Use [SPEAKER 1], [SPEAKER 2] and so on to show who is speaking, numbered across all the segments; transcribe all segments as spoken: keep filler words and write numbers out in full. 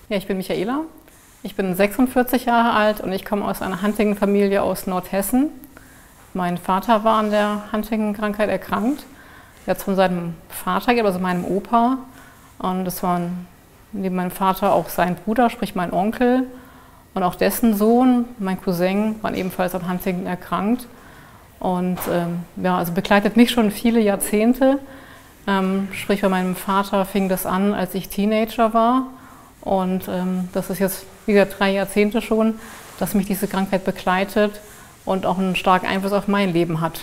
[SPEAKER 1] Ja, ich bin Michaela. Ich bin sechsundvierzig Jahre alt und ich komme aus einer Huntington-Familie aus Nordhessen. Mein Vater war an der Huntington-Krankheit erkrankt. Er hat es von seinem Vater gegeben, also meinem Opa. Und das war neben meinem Vater auch sein Bruder, sprich mein Onkel. Und auch dessen Sohn, mein Cousin, waren ebenfalls an Huntington erkrankt. Und ähm, ja, also begleitet mich schon viele Jahrzehnte. Ähm, sprich, bei meinem Vater fing das an, als ich Teenager war. Und ähm, das ist jetzt wieder drei Jahrzehnte schon, dass mich diese Krankheit begleitet und auch einen starken Einfluss auf mein Leben hat.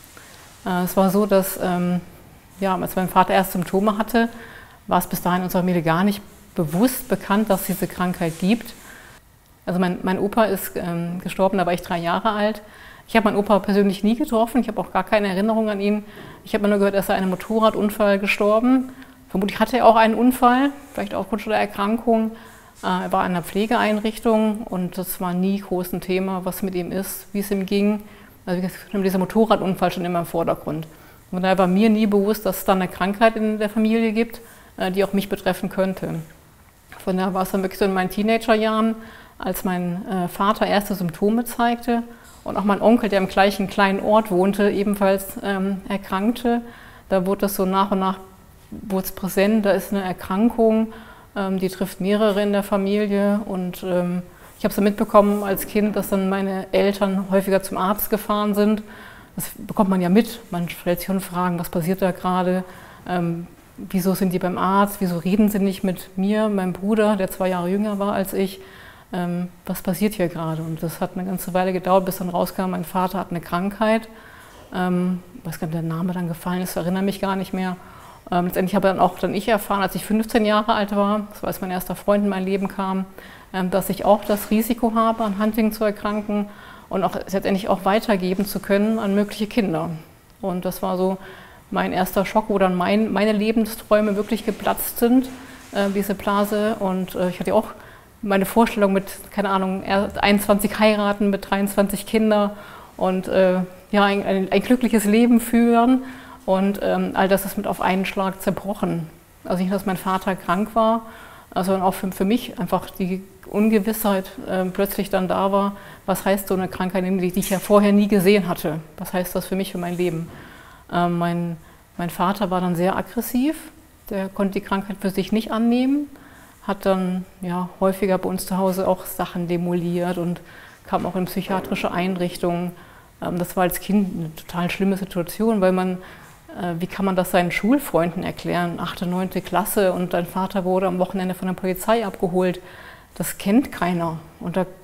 [SPEAKER 1] Äh, es war so, dass ähm, ja, als mein Vater erst Symptome hatte, war es bis dahin in unserer Familie gar nicht bewusst bekannt, dass es diese Krankheit gibt. Also mein, mein Opa ist ähm, gestorben, da war ich drei Jahre alt. Ich habe meinen Opa persönlich nie getroffen, ich habe auch gar keine Erinnerung an ihn. Ich habe nur gehört, er ist an einem Motorradunfall gestorben. Vermutlich hatte er auch einen Unfall, vielleicht aufgrund der Erkrankung. Er war in einer Pflegeeinrichtung und das war nie groß ein Thema, was mit ihm ist, wie es ihm ging. Also dieser Motorradunfall schon immer im Vordergrund. Und daher war mir nie bewusst, dass es da eine Krankheit in der Familie gibt, die auch mich betreffen könnte. Von daher war es dann wirklich so in meinen Teenagerjahren, als mein Vater erste Symptome zeigte und auch mein Onkel, der im gleichen kleinen Ort wohnte, ebenfalls ähm, erkrankte. Da wurde das so nach und nach wurde es präsent, da ist eine Erkrankung, ähm, die trifft mehrere in der Familie. Und ähm, ich habe so mitbekommen als Kind, dass dann meine Eltern häufiger zum Arzt gefahren sind. Das bekommt man ja mit. Man stellt sich schon Fragen, was passiert da gerade? Ähm, wieso sind die beim Arzt? Wieso reden sie nicht mit mir, meinem Bruder, der zwei Jahre jünger war als ich? Ähm, was passiert hier gerade? Und das hat eine ganze Weile gedauert, bis dann rauskam, mein Vater hat eine Krankheit. Ähm, ich weiß gar nicht, ob der Name dann gefallen ist, erinnere mich gar nicht mehr. Ähm, letztendlich habe dann auch dann ich erfahren, als ich fünfzehn Jahre alt war, das war, als mein erster Freund in mein Leben kam, ähm, dass ich auch das Risiko habe, an Huntington zu erkranken und auch letztendlich auch weitergeben zu können an mögliche Kinder. Und das war so mein erster Schock, wo dann mein, meine Lebensträume wirklich geplatzt sind, äh, diese Blase. Und äh, ich hatte auch meine Vorstellung mit, keine Ahnung, einundzwanzig heiraten, mit dreiundzwanzig Kinder und äh, ja, ein, ein, ein glückliches Leben führen. Und ähm, all das ist mit auf einen Schlag zerbrochen. Also nicht, dass mein Vater krank war, sondern auch für, für mich einfach die Ungewissheit äh, plötzlich dann da war, was heißt so eine Krankheit, die, die ich ja vorher nie gesehen hatte. Was heißt das für mich, für mein Leben? Ähm, mein, mein Vater war dann sehr aggressiv, der konnte die Krankheit für sich nicht annehmen, hat dann ja, häufiger bei uns zu Hause auch Sachen demoliert und kam auch in psychiatrische Einrichtungen. Ähm, das war als Kind eine total schlimme Situation, weil man wie kann man das seinen Schulfreunden erklären? achte, neunte Klasse und dein Vater wurde am Wochenende von der Polizei abgeholt. Das kennt keiner. Und da,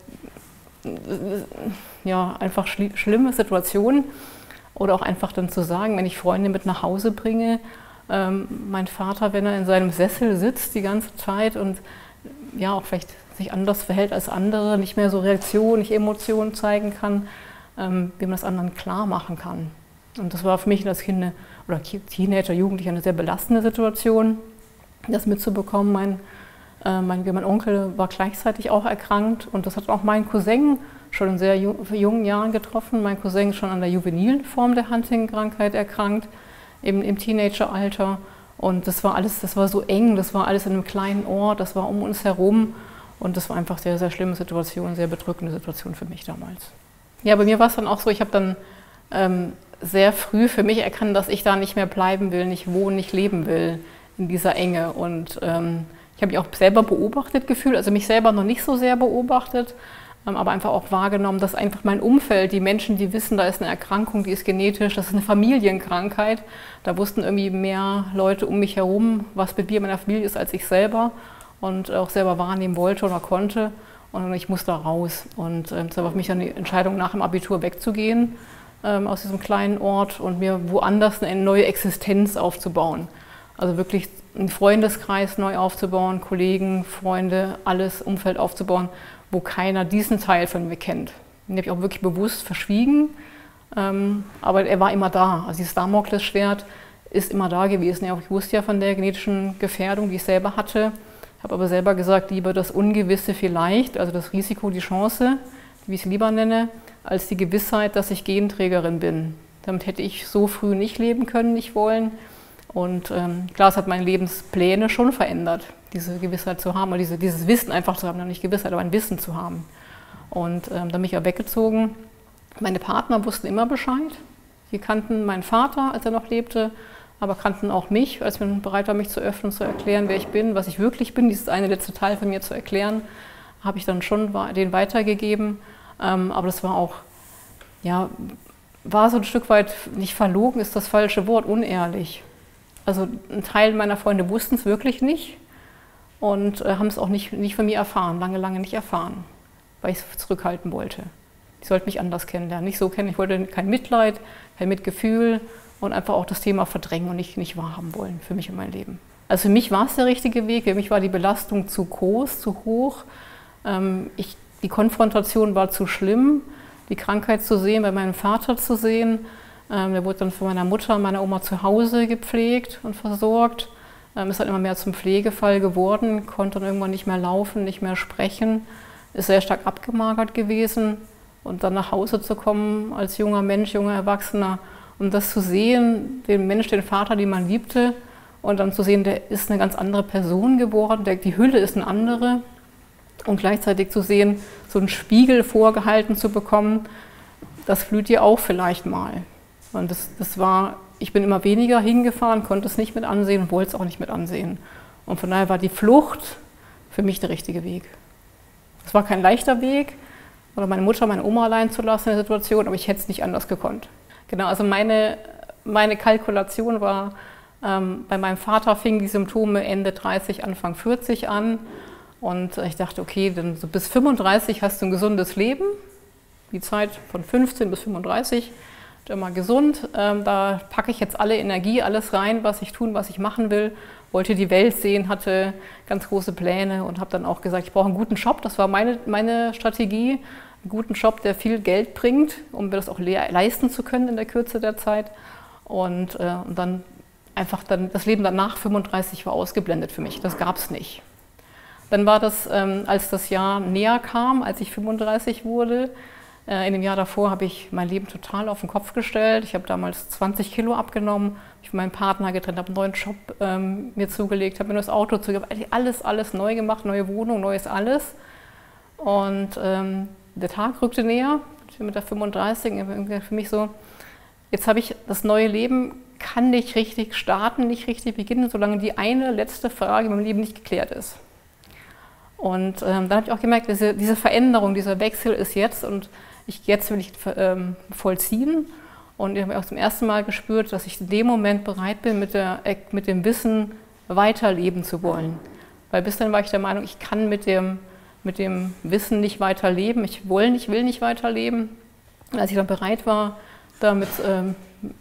[SPEAKER 1] ja, einfach schli schlimme Situationen. Oder auch einfach dann zu sagen, wenn ich Freunde mit nach Hause bringe, ähm, mein Vater, wenn er in seinem Sessel sitzt die ganze Zeit und ja, auch vielleicht sich anders verhält als andere, nicht mehr so Reaktionen, nicht Emotionen zeigen kann, ähm, wie man das anderen klar machen kann. Und das war für mich als Kind eine, oder Teenager, Jugendlicher eine sehr belastende Situation, das mitzubekommen. Mein, äh, mein, mein Onkel war gleichzeitig auch erkrankt und das hat auch mein Cousin schon in sehr ju jungen Jahren getroffen. Mein Cousin ist schon an der juvenilen Form der Huntington-Krankheit erkrankt, eben im Teenageralter. Und das war alles, das war so eng, das war alles in einem kleinen Ort, das war um uns herum. Und das war einfach eine sehr, sehr schlimme Situation, sehr bedrückende Situation für mich damals. Ja, bei mir war es dann auch so, ich habe dann ähm, sehr früh für mich erkannt, dass ich da nicht mehr bleiben will, nicht wohnen, nicht leben will in dieser Enge. Und ähm, ich habe mich auch selber beobachtet gefühlt, also mich selber noch nicht so sehr beobachtet, ähm, aber einfach auch wahrgenommen, dass einfach mein Umfeld, die Menschen, die wissen, da ist eine Erkrankung, die ist genetisch, das ist eine Familienkrankheit, da wussten irgendwie mehr Leute um mich herum, was mit mir in meiner Familie ist, als ich selber und auch selber wahrnehmen wollte oder konnte. Und ich musste da raus. Und ähm, das war für mich dann die Entscheidung, nach dem Abitur wegzugehen aus diesem kleinen Ort und mir woanders eine neue Existenz aufzubauen. Also wirklich einen Freundeskreis neu aufzubauen, Kollegen, Freunde, alles Umfeld aufzubauen, wo keiner diesen Teil von mir kennt. Den habe ich auch wirklich bewusst verschwiegen, ähm, aber er war immer da. Also dieses Damoklesschwert ist immer da gewesen. Ja, ich wusste ja von der genetischen Gefährdung, die ich selber hatte, habe aber selber gesagt, lieber das Ungewisse vielleicht, also das Risiko, die Chance, wie ich es lieber nenne, als die Gewissheit, dass ich Genträgerin bin. Damit hätte ich so früh nicht leben können, nicht wollen. Und ähm, klar, es hat meine Lebenspläne schon verändert. diese Gewissheit zu haben, oder diese, dieses Wissen einfach zu haben, nicht Gewissheit, aber ein Wissen zu haben. Und ähm, dann bin ich auch weggezogen. Meine Partner wussten immer Bescheid. Die kannten meinen Vater, als er noch lebte, aber kannten auch mich, als ich bereit war, mich zu öffnen, zu erklären, wer ich bin, was ich wirklich bin. Dieses eine letzte Teil von mir zu erklären, habe ich dann schon den weitergegeben. Ähm, aber das war auch, ja, war so ein Stück weit, nicht verlogen ist das falsche Wort, unehrlich. Also ein Teil meiner Freunde wussten es wirklich nicht und äh, haben es auch nicht, nicht von mir erfahren, lange, lange nicht erfahren, weil ich es zurückhalten wollte. Ich sollte mich anders kennenlernen, nicht so kennen. Ich wollte kein Mitleid, kein Mitgefühl und einfach auch das Thema verdrängen und nicht, nicht wahrhaben wollen für mich und mein Leben. Also für mich war es der richtige Weg, für mich war die Belastung zu groß, zu hoch. Ähm, ich, die Konfrontation war zu schlimm, die Krankheit zu sehen, bei meinem Vater zu sehen. Ähm, der wurde dann von meiner Mutter und meiner Oma zu Hause gepflegt und versorgt. Ähm, ist dann immer mehr zum Pflegefall geworden, konnte dann irgendwann nicht mehr laufen, nicht mehr sprechen, ist sehr stark abgemagert gewesen. Und dann nach Hause zu kommen als junger Mensch, junger Erwachsener, um das zu sehen, den Mensch, den Vater, den man liebte, und dann zu sehen, der ist eine ganz andere Person geworden, der, die Hülle ist eine andere, und gleichzeitig zu sehen, so einen Spiegel vorgehalten zu bekommen, das blüht dir auch vielleicht mal. Und das, das war, ich bin immer weniger hingefahren, konnte es nicht mit ansehen und wollte es auch nicht mit ansehen. Und von daher war die Flucht für mich der richtige Weg. Es war kein leichter Weg, oder meine Mutter, meine Oma allein zu lassen in der Situation, aber ich hätte es nicht anders gekonnt. Genau, also meine, meine Kalkulation war, ähm, bei meinem Vater fingen die Symptome Ende dreißig, Anfang vierzig an. Und ich dachte, okay, dann so bis fünfunddreißig hast du ein gesundes Leben. Die Zeit von fünfzehn bis fünfunddreißig, immer gesund. Ähm, da packe ich jetzt alle Energie, alles rein, was ich tun, was ich machen will. Wollte die Welt sehen, hatte ganz große Pläne und habe dann auch gesagt, ich brauche einen guten Job. Das war meine, meine Strategie, einen guten Job, der viel Geld bringt, um mir das auch le leisten zu können in der Kürze der Zeit. Und, äh, und dann einfach dann, das Leben danach fünfunddreißig war ausgeblendet für mich, das gab es nicht. Dann war das, ähm, als das Jahr näher kam, als ich fünfunddreißig wurde, äh, in dem Jahr davor habe ich mein Leben total auf den Kopf gestellt. Ich habe damals zwanzig Kilo abgenommen, ich von meinem Partner getrennt, habe einen neuen Job ähm, mir zugelegt, habe mir das Auto zugelegt, alles, alles neu gemacht, neue Wohnung, neues alles. Und ähm, der Tag rückte näher, mit der fünfunddreißig, für mich so, jetzt habe ich das neue Leben, kann nicht richtig starten, nicht richtig beginnen, solange die eine letzte Frage in meinem Leben nicht geklärt ist. Und ähm, dann habe ich auch gemerkt, diese, diese Veränderung, dieser Wechsel ist jetzt und ich, jetzt will ich ähm, vollziehen. Und ich habe auch zum ersten Mal gespürt, dass ich in dem Moment bereit bin, mit, der, mit dem Wissen weiterleben zu wollen. Weil bis dann war ich der Meinung, ich kann mit dem, mit dem Wissen nicht weiterleben, ich will nicht, will nicht weiterleben. Und als ich dann bereit war, damit ähm,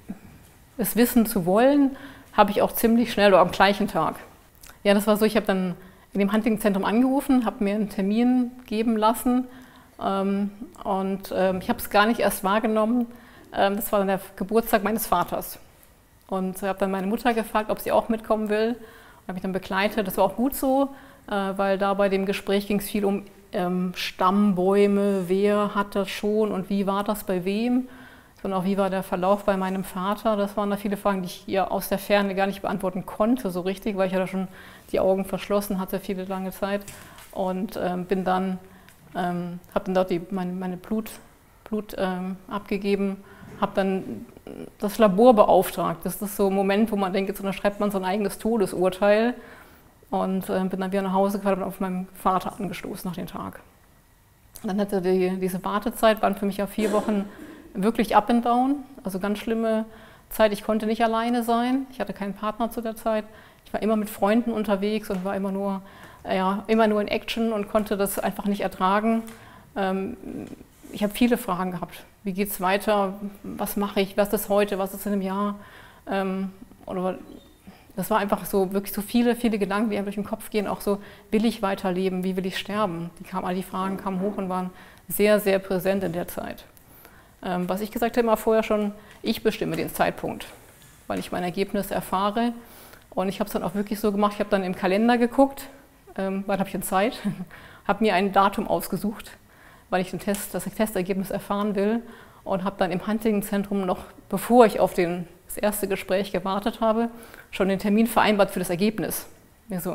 [SPEAKER 1] das Wissen zu wollen, habe ich auch ziemlich schnell oder am gleichen Tag. Ja, das war so, ich habe dann in dem Huntington-Zentrum angerufen, habe mir einen Termin geben lassen ähm, und ähm, ich habe es gar nicht erst wahrgenommen. Ähm, das war dann der Geburtstag meines Vaters. Und ich habe dann meine Mutter gefragt, ob sie auch mitkommen will. Habe mich dann begleitet. Das war auch gut so, äh, weil da bei dem Gespräch ging es viel um ähm, Stammbäume, wer hat das schon und wie war das bei wem. Und auch wie war der Verlauf bei meinem Vater. Das waren da viele Fragen, die ich ihr aus der Ferne gar nicht beantworten konnte so richtig, weil ich ja da schon die Augen verschlossen hatte, viele lange Zeit. Und ähm, bin dann, ähm, habe dann dort die, meine, meine Blut, Blut ähm, abgegeben, habe dann das Labor beauftragt. Das ist so ein Moment, wo man denkt, jetzt unterschreibt man so ein eigenes Todesurteil. Und äh, bin dann wieder nach Hause gefahren und auf meinen Vater angestoßen nach dem Tag. Dann hatte die, diese Wartezeit, waren für mich ja vier Wochen wirklich up and down, also ganz schlimme Zeit. Ich konnte nicht alleine sein, ich hatte keinen Partner zu der Zeit. Ich war immer mit Freunden unterwegs und war immer nur, ja, immer nur in Action und konnte das einfach nicht ertragen. Ähm, ich habe viele Fragen gehabt. Wie geht es weiter? Was mache ich? Was ist heute? Was ist in einem Jahr? Ähm, oder, das war einfach so, wirklich so viele, viele Gedanken, die einem durch den Kopf gehen. Auch so, will ich weiterleben? Wie will ich sterben? Die kamen, all die Fragen kamen hoch und waren sehr, sehr präsent in der Zeit. Ähm, was ich gesagt habe immer vorher schon, ich bestimme den Zeitpunkt, weil ich mein Ergebnis erfahre. Und ich habe es dann auch wirklich so gemacht, ich habe dann im Kalender geguckt, ähm, wann habe ich denn Zeit, habe mir ein Datum ausgesucht, weil ich den Test, das Testergebnis erfahren will und habe dann im Huntington-Zentrum noch, bevor ich auf den, das erste Gespräch gewartet habe, schon den Termin vereinbart für das Ergebnis. Mir so,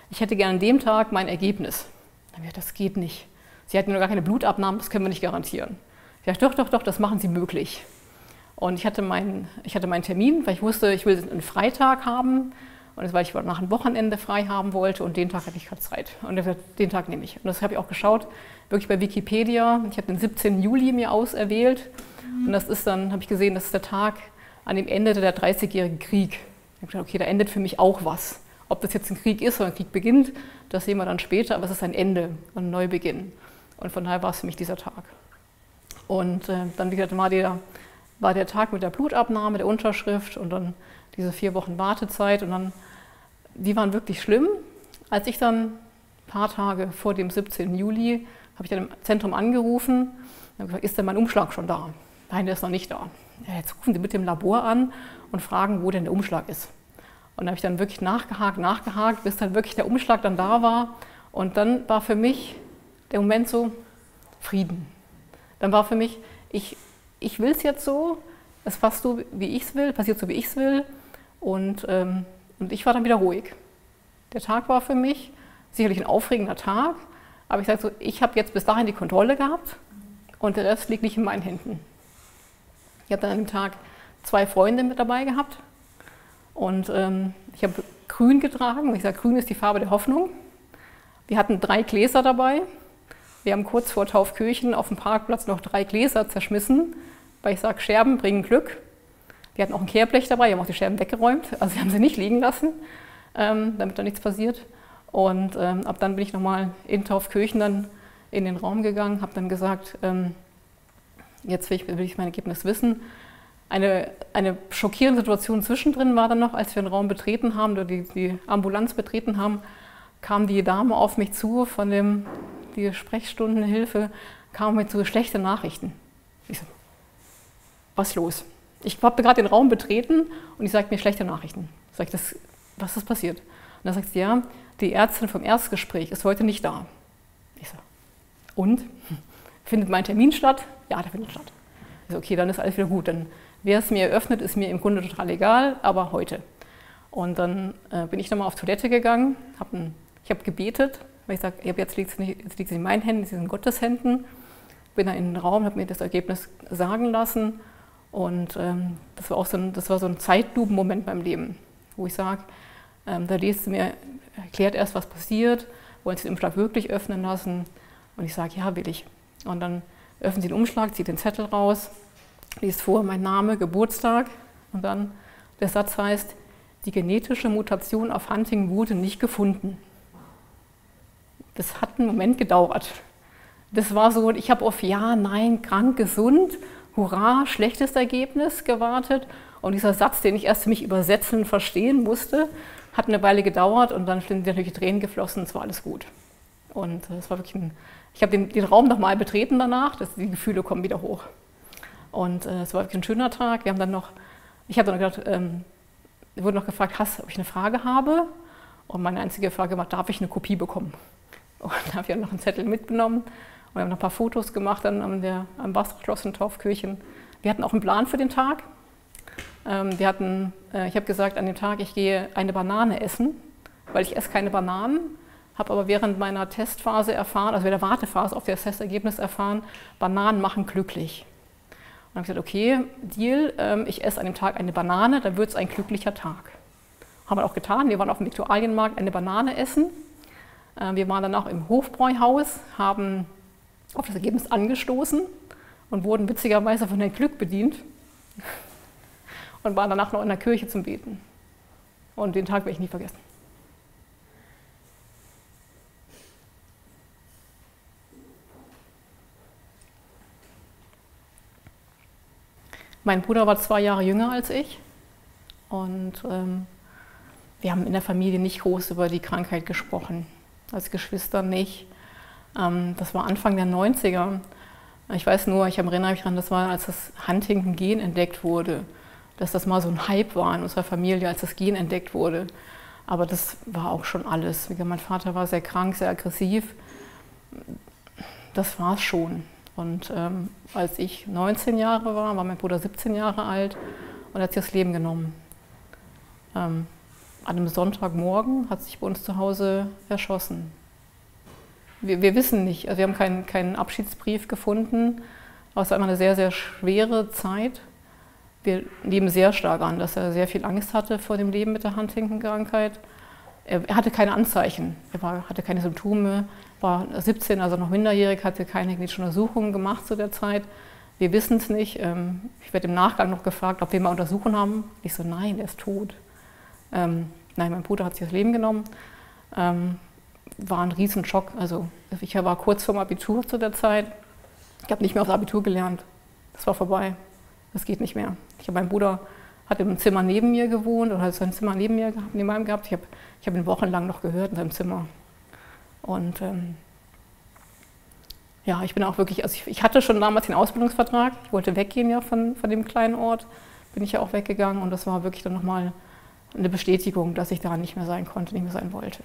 [SPEAKER 1] ich hätte gerne an dem Tag mein Ergebnis. Dann habe ich gesagt, das geht nicht. Sie hatten noch gar keine Blutabnahmen, das können wir nicht garantieren. Ich dachte, doch, doch, doch, das machen Sie möglich. Und ich hatte, meinen, ich hatte meinen Termin, weil ich wusste, ich will einen Freitag haben. Und das, weil ich nach einem Wochenende frei haben wollte und den Tag hatte ich gerade Zeit. Und den Tag nehme ich. Und das habe ich auch geschaut, wirklich bei Wikipedia. Ich habe den siebzehnten Juli mir auserwählt. Und das ist dann, habe ich gesehen, das ist der Tag an dem Ende der dreißigjährigen Krieg. Ich habe gedacht, okay, da endet für mich auch was. Ob das jetzt ein Krieg ist oder ein Krieg beginnt, das sehen wir dann später, aber es ist ein Ende, ein Neubeginn. Und von daher war es für mich dieser Tag. Und äh, dann, wie gesagt, war der, war der Tag mit der Blutabnahme, der Unterschrift und dann diese vier Wochen Wartezeit. Und dann, die waren wirklich schlimm. Als ich dann ein paar Tage vor dem siebzehnten Juli, habe ich dann im Zentrum angerufen und habe gesagt, ist denn mein Umschlag schon da? Nein, der ist noch nicht da. Ja, jetzt rufen Sie bitte im Labor an und fragen, wo denn der Umschlag ist. Und dann habe ich dann wirklich nachgehakt, nachgehakt, bis dann wirklich der Umschlag dann da war. Und dann war für mich der Moment so, Frieden. Dann war für mich, ich, ich will es jetzt so, es passt so, wie ich es will, passiert so, wie ich es will. Und, ähm, und ich war dann wieder ruhig. Der Tag war für mich sicherlich ein aufregender Tag, aber ich sage so, ich habe jetzt bis dahin die Kontrolle gehabt und der Rest liegt nicht in meinen Händen. Ich habe dann an dem Tag zwei Freunde mit dabei gehabt und ähm, ich habe grün getragen. Ich sage, grün ist die Farbe der Hoffnung. Wir hatten drei Gläser dabei. Wir haben kurz vor Taufkirchen auf dem Parkplatz noch drei Gläser zerschmissen, weil ich sage, Scherben bringen Glück. Wir hatten auch ein Kehrblech dabei, wir haben auch die Scherben weggeräumt, also wir haben sie nicht liegen lassen, ähm, damit da nichts passiert. Und ähm, ab dann bin ich nochmal in Taufkirchen dann in den Raum gegangen, habe dann gesagt, ähm, jetzt will ich, will ich mein Ergebnis wissen. Eine, eine schockierende Situation zwischendrin war dann noch, als wir den Raum betreten haben, oder die, die Ambulanz betreten haben, kam die Dame auf mich zu, von dem, die Sprechstundenhilfe, kam mir zu, schlechte Nachrichten. Ich so, was ist los? Ich habe gerade den Raum betreten und die sagt mir schlechte Nachrichten. Sag ich, das, was ist passiert? Und dann sagt sie, ja, die Ärztin vom Erstgespräch ist heute nicht da. Ich so, und? Findet mein Termin statt? Ja, der findet statt. Ich so, okay, dann ist alles wieder gut. Dann, wer es mir eröffnet, ist mir im Grunde total egal, aber heute. Und dann äh, bin ich nochmal auf Toilette gegangen, hab ein, ich habe gebetet, weil ich sage, jetzt liegt es in meinen Händen, es ist in Gottes Händen. Bin dann in den Raum, habe mir das Ergebnis sagen lassen. Und ähm, das war auch so ein, das war so ein Zeitlupenmoment beim Leben, wo ich sage, ähm, da liest sie mir, erklärt erst, was passiert, wollen Sie den Umschlag wirklich öffnen lassen? Und ich sage, ja, will ich. Und dann öffnen Sie den Umschlag, zieht den Zettel raus, liest vor, mein Name, Geburtstag. Und dann der Satz heißt, die genetische Mutation auf Huntington wurde nicht gefunden. Das hat einen Moment gedauert. Das war so, ich habe auf Ja, Nein, krank, gesund, Hurra, schlechtes Ergebnis gewartet. Und dieser Satz, den ich erst für mich übersetzen, verstehen musste, hat eine Weile gedauert und dann sind natürlich Tränen geflossen und es war alles gut. Und es war wirklich ein, ich habe den, den Raum nochmal betreten danach, das, die Gefühle kommen wieder hoch. Und äh, es war wirklich ein schöner Tag. Wir haben dann noch, ich habe dann gedacht, ähm, ich wurde noch gefragt, hast, ob ich eine Frage habe. Und meine einzige Frage war, darf ich eine Kopie bekommen? Und da habe ich dann noch einen Zettel mitgenommen. Und wir haben noch ein paar Fotos gemacht dann an der, am Bastschloss in Taufkirchen. Wir hatten auch einen Plan für den Tag. Ähm, wir hatten, äh, ich habe gesagt, an dem Tag, ich gehe eine Banane essen, weil ich esse keine Bananen, habe aber während meiner Testphase erfahren, also während der Wartephase auf das Testergebnis erfahren, Bananen machen glücklich. Und dann habe ich gesagt, okay, Deal, ähm, ich esse an dem Tag eine Banane, dann wird es ein glücklicher Tag. Haben wir auch getan, wir waren auf dem Viktualienmarkt eine Banane essen. Äh, wir waren dann auch im Hofbräuhaus, haben auf das Ergebnis angestoßen und wurden witzigerweise von Herrn Glück bedient und waren danach noch in der Kirche zum Beten. Und den Tag werde ich nie vergessen. Mein Bruder war zwei Jahre jünger als ich und ähm, wir haben in der Familie nicht groß über die Krankheit gesprochen, als Geschwister nicht. Ähm, das war Anfang der neunziger. Ich weiß nur, ich erinnere mich daran, das war, als das Huntington-Gen entdeckt wurde, dass das mal so ein Hype war in unserer Familie, als das Gen entdeckt wurde. Aber das war auch schon alles. Mein Vater war sehr krank, sehr aggressiv. Das war es schon. Und ähm, als ich neunzehn Jahre war, war mein Bruder siebzehn Jahre alt und er hat sich das Leben genommen. Ähm, an einem Sonntagmorgen hat sich bei uns zu Hause erschossen. Wir, wir wissen nicht, also wir haben keinen, keinen Abschiedsbrief gefunden, aber es war immer eine sehr, sehr schwere Zeit. Wir nehmen sehr stark an, dass er sehr viel Angst hatte vor dem Leben mit der Huntington-Krankheit. Er, er hatte keine Anzeichen, er war, hatte keine Symptome, war siebzehn, also noch minderjährig, hatte keine klinischen Untersuchungen gemacht zu der Zeit. Wir wissen es nicht. Ich werde im Nachgang noch gefragt, ob wir mal untersuchen haben. Ich so, nein, er ist tot. Ähm, nein, mein Bruder hat sich das Leben genommen. Ähm, war ein Riesenschock. Also ich war kurz vorm Abitur zu der Zeit. Ich habe nicht mehr aufs Abitur gelernt. Das war vorbei. Das geht nicht mehr. Ich habe meinen Bruder hat im Zimmer neben mir gewohnt oder hat sein Zimmer neben mir neben meinem gehabt. Ich habe ich hab ihn wochenlang noch gehört in seinem Zimmer. Und ähm, ja, ich bin auch wirklich, also ich, ich hatte schon damals den Ausbildungsvertrag. Ich wollte weggehen ja von, von dem kleinen Ort. Bin ich ja auch weggegangen und das war wirklich dann nochmal eine Bestätigung, dass ich da nicht mehr sein konnte, nicht mehr sein wollte.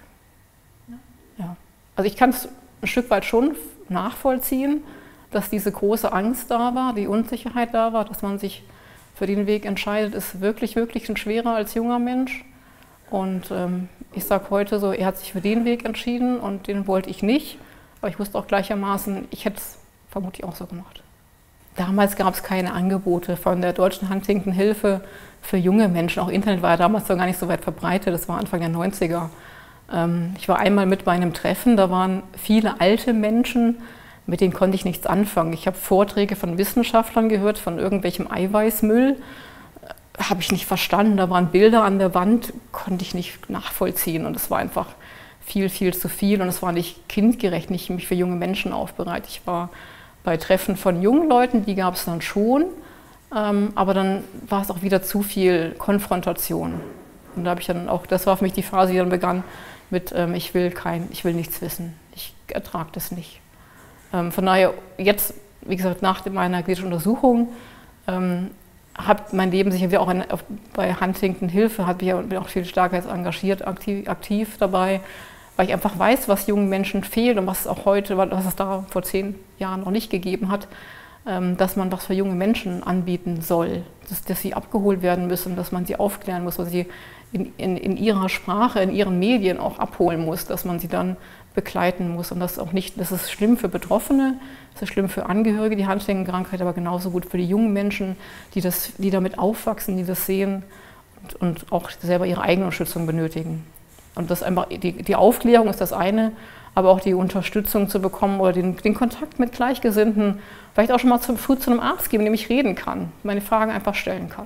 [SPEAKER 1] Ja. Also ich kann es ein Stück weit schon nachvollziehen, dass diese große Angst da war, die Unsicherheit da war, dass man sich für den Weg entscheidet, ist wirklich, wirklich ein schwerer als junger Mensch. Und ähm, ich sage heute so, er hat sich für den Weg entschieden und den wollte ich nicht. Aber ich wusste auch gleichermaßen, ich hätte es vermutlich auch so gemacht. Damals gab es keine Angebote von der Deutschen Huntington-Hilfe für junge Menschen. Auch Internet war ja damals noch gar nicht so weit verbreitet, das war Anfang der neunziger. Ähm, ich war einmal mit bei einem Treffen, da waren viele alte Menschen, mit denen konnte ich nichts anfangen. Ich habe Vorträge von Wissenschaftlern gehört, von irgendwelchem Eiweißmüll. Habe ich nicht verstanden, da waren Bilder an der Wand, konnte ich nicht nachvollziehen. Und es war einfach viel, viel zu viel und es war nicht kindgerecht, nicht mich für junge Menschen aufbereitet. Ich war bei Treffen von jungen Leuten, die gab es dann schon, ähm, aber dann war es auch wieder zu viel Konfrontation. Und da habe ich dann auch, das war für mich die Phase, die dann begann mit, ähm, ich will kein, ich will nichts wissen, ich ertrage das nicht. Ähm, von daher, jetzt, wie gesagt, nach meiner klinischen Untersuchung, ähm, hat mein Leben sich auch in, auf, bei Huntington-Hilfe, hat mich auch viel stärker jetzt engagiert, aktiv, aktiv dabei, weil ich einfach weiß, was jungen Menschen fehlt und was es auch heute, was es da vor zehn Jahren noch nicht gegeben hat, ähm, dass man was für junge Menschen anbieten soll, dass, dass sie abgeholt werden müssen, dass man sie aufklären muss, dass sie in, in, in ihrer Sprache, in ihren Medien auch abholen muss, dass man sie dann begleiten muss. Und das ist auch nicht, das ist schlimm für Betroffene, das ist schlimm für Angehörige, die Huntington-Krankheit, aber genauso gut für die jungen Menschen, die, das, die damit aufwachsen, die das sehen und, und auch selber ihre eigene Unterstützung benötigen. Und das einfach, die, die Aufklärung ist das eine, aber auch die Unterstützung zu bekommen oder den, den Kontakt mit Gleichgesinnten, vielleicht auch schon mal zum, früh zu einem Arzt geben, mit dem ich reden kann, meine Fragen einfach stellen kann.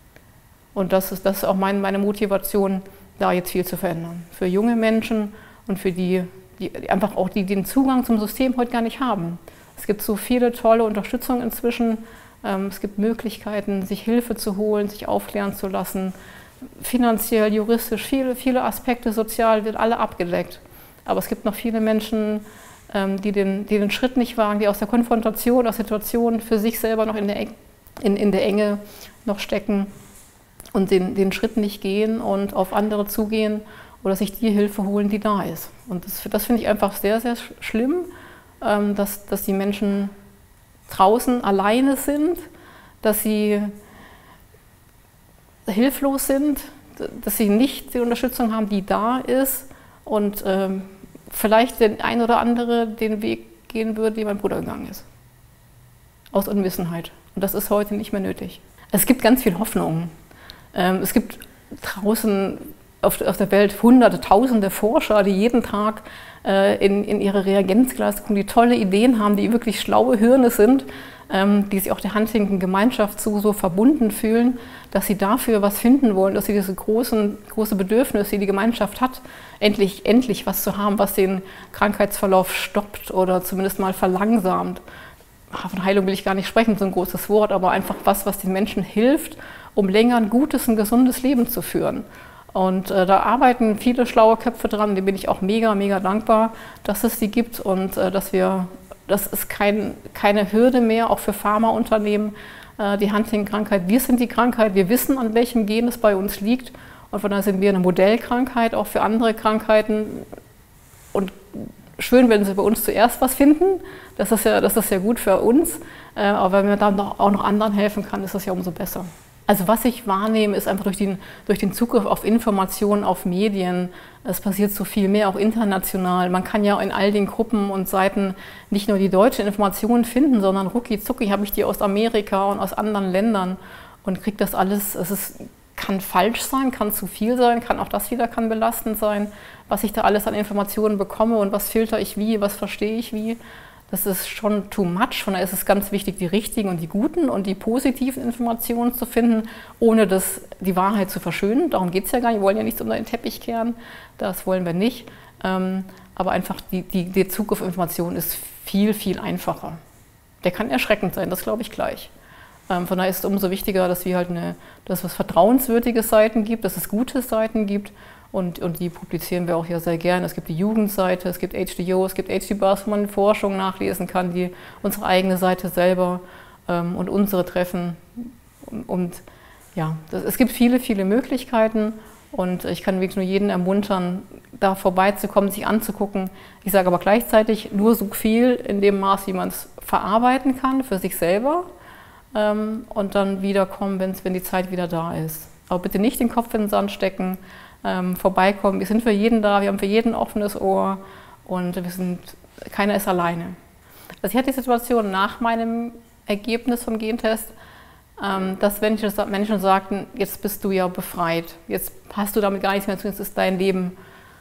[SPEAKER 1] Und das ist, das ist auch mein, meine Motivation, da jetzt viel zu verändern. Für junge Menschen und für die, die einfach auch die, die den Zugang zum System heute gar nicht haben. Es gibt so viele tolle Unterstützung inzwischen. Ähm, es gibt Möglichkeiten, sich Hilfe zu holen, sich aufklären zu lassen. Finanziell, juristisch, viele, viele Aspekte, sozial, wird alle abgedeckt. Aber es gibt noch viele Menschen, ähm, die, den, die den Schritt nicht wagen, die aus der Konfrontation, aus Situationen für sich selber noch in der, in, in der Enge noch stecken und den, den Schritt nicht gehen und auf andere zugehen oder sich die Hilfe holen, die da ist. Und das, das finde ich einfach sehr, sehr schlimm, ähm, dass, dass die Menschen draußen alleine sind, dass sie hilflos sind, dass sie nicht die Unterstützung haben, die da ist und ähm, vielleicht der ein oder andere den Weg gehen würde, den mein Bruder gegangen ist. Aus Unwissenheit. Und das ist heute nicht mehr nötig. Es gibt ganz viel Hoffnung. Ähm, es gibt draußen auf, auf der Welt hunderte, tausende Forscher, die jeden Tag äh, in, in ihre Reagenzglas kommen, die tolle Ideen haben, die wirklich schlaue Hirne sind, ähm, die sich auch der Huntington-Gemeinschaft so, so verbunden fühlen, dass sie dafür was finden wollen, dass sie diese großen, große Bedürfnisse, die die Gemeinschaft hat, endlich, endlich was zu haben, was den Krankheitsverlauf stoppt oder zumindest mal verlangsamt. Von Heilung will ich gar nicht sprechen, so ein großes Wort, aber einfach was, was den Menschen hilft, um länger ein gutes, ein gesundes Leben zu führen. Und äh, da arbeiten viele schlaue Köpfe dran, denen bin ich auch mega, mega dankbar, dass es die gibt und äh, dass wir, das ist kein, keine Hürde mehr, auch für Pharmaunternehmen, äh, die Huntington-Krankheit. Wir sind die Krankheit, wir wissen, an welchem Gen es bei uns liegt und von daher sind wir eine Modellkrankheit, auch für andere Krankheiten. Und schön, wenn sie bei uns zuerst was finden, das ist ja, das ist ja gut für uns, äh, aber wenn man dann auch noch anderen helfen kann, ist das ja umso besser. Also was ich wahrnehme, ist einfach durch den, durch den Zugriff auf Informationen, auf Medien, es passiert so viel mehr, auch international. Man kann ja in all den Gruppen und Seiten nicht nur die deutschen Informationen finden, sondern rucki zucki habe ich die aus Amerika und aus anderen Ländern und kriege das alles, es ist, kann falsch sein, kann zu viel sein, kann auch das wieder kann belastend sein, was ich da alles an Informationen bekomme und was filter ich wie, was verstehe ich wie. Das ist schon too much. Von daher ist es ganz wichtig, die richtigen und die guten und die positiven Informationen zu finden, ohne das, die Wahrheit zu verschönen. Darum geht es ja gar nicht. Wir wollen ja nichts unter den Teppich kehren. Das wollen wir nicht. Ähm, aber einfach die, die, der Zugriff auf Informationen ist viel, viel einfacher. Der kann erschreckend sein, das glaube ich gleich. Ähm, von daher ist es umso wichtiger, dass wir halt eine, dass es vertrauenswürdige Seiten gibt, dass es gute Seiten gibt. Und, und die publizieren wir auch ja sehr gerne. Es gibt die Jugendseite, es gibt H D O, es gibt H D Buzz, wo man Forschung nachlesen kann, die, unsere eigene Seite selber ähm, und unsere Treffen. Und, und ja, das, es gibt viele, viele Möglichkeiten und ich kann wirklich nur jeden ermuntern, da vorbeizukommen, sich anzugucken. Ich sage aber gleichzeitig nur so viel in dem Maß, wie man es verarbeiten kann für sich selber ähm, und dann wiederkommen, wenn's, wenn die Zeit wieder da ist. Aber bitte nicht den Kopf in den Sand stecken. Ähm, vorbeikommen. Wir sind für jeden da, wir haben für jeden ein offenes Ohr und wir sind, keiner ist alleine. Also ich hatte die Situation nach meinem Ergebnis vom Gentest, ähm, dass Menschen, Menschen sagten, jetzt bist du ja befreit, jetzt hast du damit gar nichts mehr zu tun, jetzt ist dein Leben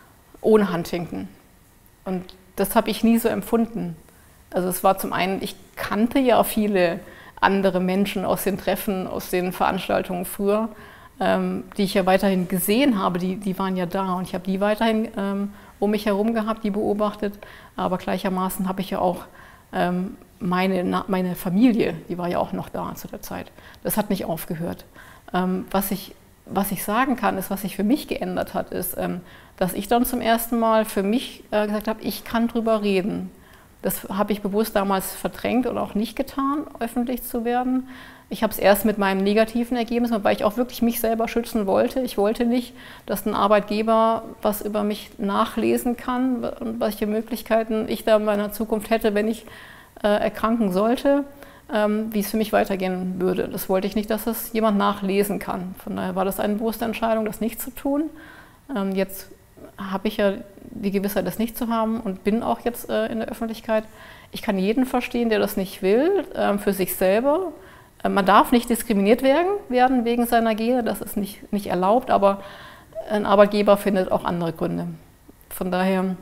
[SPEAKER 1] ohne Huntington. Und das habe ich nie so empfunden. Also es war zum einen, ich kannte ja viele andere Menschen aus den Treffen, aus den Veranstaltungen früher, Ähm, die ich ja weiterhin gesehen habe, die, die waren ja da und ich habe die weiterhin ähm, um mich herum gehabt, die beobachtet, aber gleichermaßen habe ich ja auch ähm, meine, na, meine Familie, die war ja auch noch da zu der Zeit. Das hat nicht aufgehört. Ähm, was, ich, was ich sagen kann, ist, was sich für mich geändert hat, ist, ähm, dass ich dann zum ersten Mal für mich äh, gesagt habe, ich kann drüber reden. Das habe ich bewusst damals verdrängt und auch nicht getan, öffentlich zu werden. Ich habe es erst mit meinem negativen Ergebnis, weil ich auch wirklich mich selber schützen wollte. Ich wollte nicht, dass ein Arbeitgeber was über mich nachlesen kann und welche Möglichkeiten ich da in meiner Zukunft hätte, wenn ich äh, erkranken sollte, ähm, wie es für mich weitergehen würde. Das wollte ich nicht, dass das jemand nachlesen kann. Von daher war das eine bewusste Entscheidung, das nicht zu tun. Ähm, jetzt habe ich ja die Gewissheit, das nicht zu haben und bin auch jetzt äh, in der Öffentlichkeit. Ich kann jeden verstehen, der das nicht will, äh, für sich selber. Man darf nicht diskriminiert werden, werden wegen seiner Gene, das ist nicht, nicht erlaubt, aber ein Arbeitgeber findet auch andere Gründe. Von daher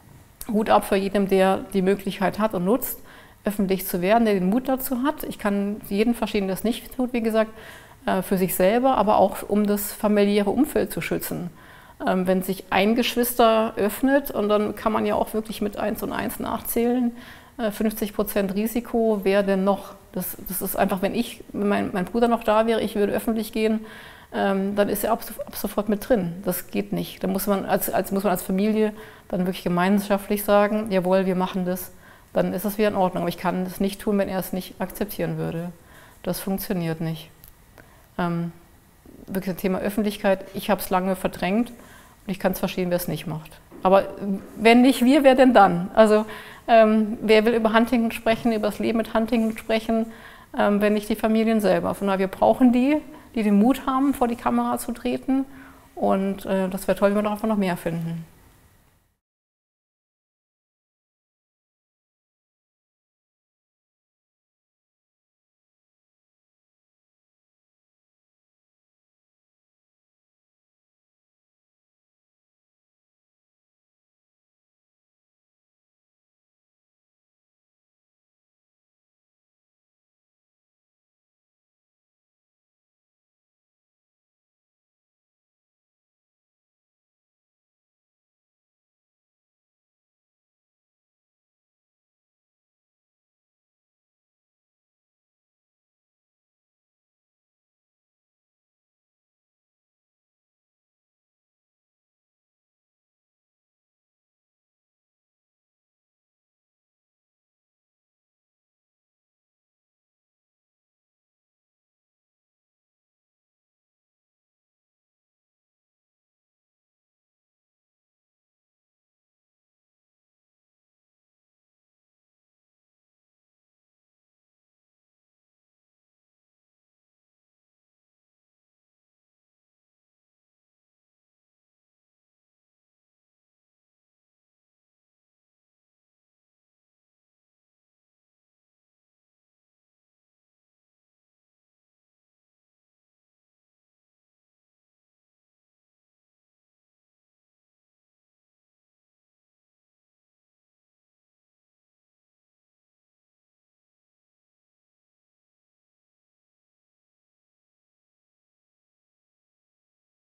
[SPEAKER 1] Hut ab für jeden, der die Möglichkeit hat und nutzt, öffentlich zu werden, der den Mut dazu hat. Ich kann jeden verstehen, der das nicht tut, wie gesagt, für sich selber, aber auch um das familiäre Umfeld zu schützen. Wenn sich ein Geschwister öffnet und dann kann man ja auch wirklich mit eins und eins nachzählen, fünfzig Prozent Risiko, wer denn noch? Das, das ist einfach, wenn ich, wenn mein, mein Bruder noch da wäre, ich würde öffentlich gehen, ähm, dann ist er ab, ab sofort mit drin. Das geht nicht. Da muss man als, als, muss man als Familie dann wirklich gemeinschaftlich sagen, jawohl, wir machen das, dann ist das wieder in Ordnung. Aber ich kann das nicht tun, wenn er es nicht akzeptieren würde. Das funktioniert nicht. Ähm, wirklich das Thema Öffentlichkeit, ich habe es lange verdrängt und ich kann es verstehen, wer es nicht macht. Aber wenn nicht wir, wer denn dann? Also ähm, wer will über Huntington sprechen, über das Leben mit Huntington sprechen, ähm, wenn nicht die Familien selber? Von daher, wir brauchen die, die den Mut haben, vor die Kamera zu treten und äh, das wäre toll, wenn wir davon noch mehr finden.